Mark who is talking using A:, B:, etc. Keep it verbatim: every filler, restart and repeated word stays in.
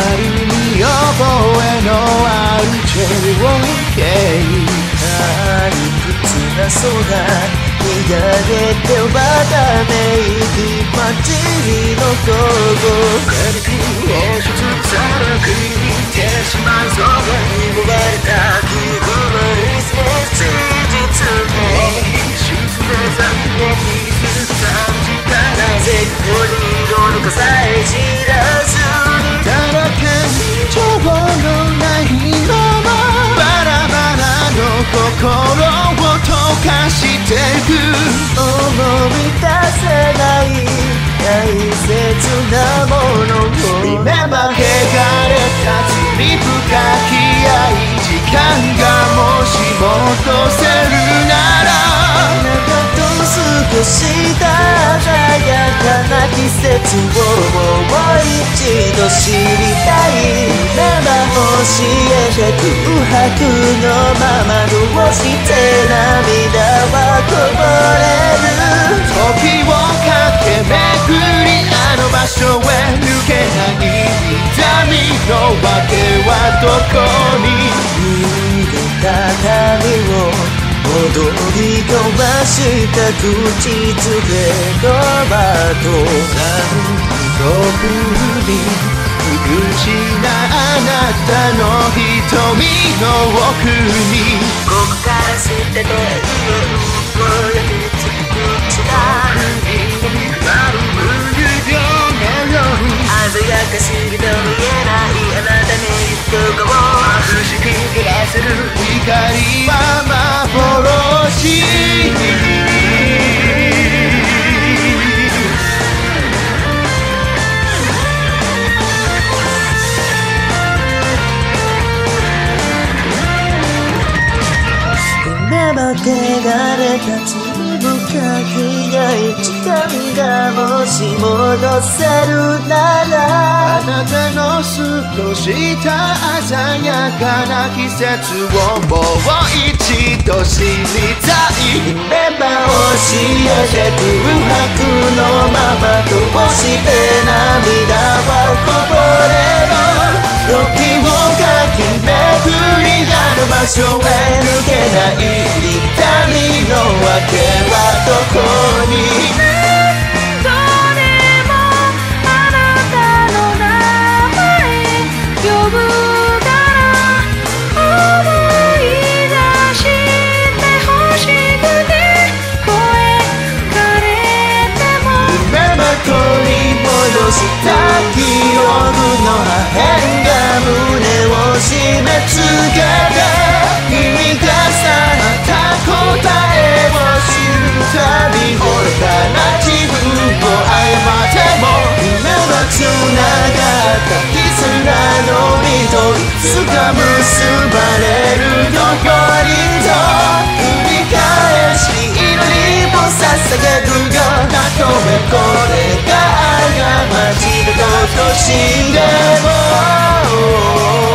A: 見覚えのあるチェリーを軽くつなそうだ見上げてわため息待ちの午後セリフを一つさらく見てしまいそうだ奪われた記憶のリスト事実に沈め残念にするさんじかなぜここにいるのかさえ知らずにただ感情のないままバラバラの心を溶かしてく思い出せない大切なものを Remember 汚れた罪深き愛時間がもし戻せるならあなたと過ごした鮮やかな季節をもう一度知りたい Remember 教えて空白のままどうして涙はこぼれる時を駆け巡りあの場所へ抜けない痛みのわけはどこに逃げた旅を踊り交わした口づけの後何と振り無口なあなたの瞳の奥にここから捨てて家を焼き尽くした海になる無理よのよう鮮やかすぎて見えないあなたにどこを眩しく照らせる光は幻汚れた罪深き愛時間がもし戻せるならあなたの過ごした鮮やかな季節をもう一度知りたい Remember 教えて空白のままどうして涙はこぼれる時を駆け巡りある場所へ抜けない痛みのわけはどこに
B: どれもあなたの名前呼ぶから思い出してほしくて声枯れても
A: Remember 取り戻した記憶の破片が胸を締め付けて君がさった答えを知るたび愚かな自分を謝っても今はつながった絆の糸いつか結ばれるよよりと繰り返し祈りを捧げるよたとえこれが過ちだとしても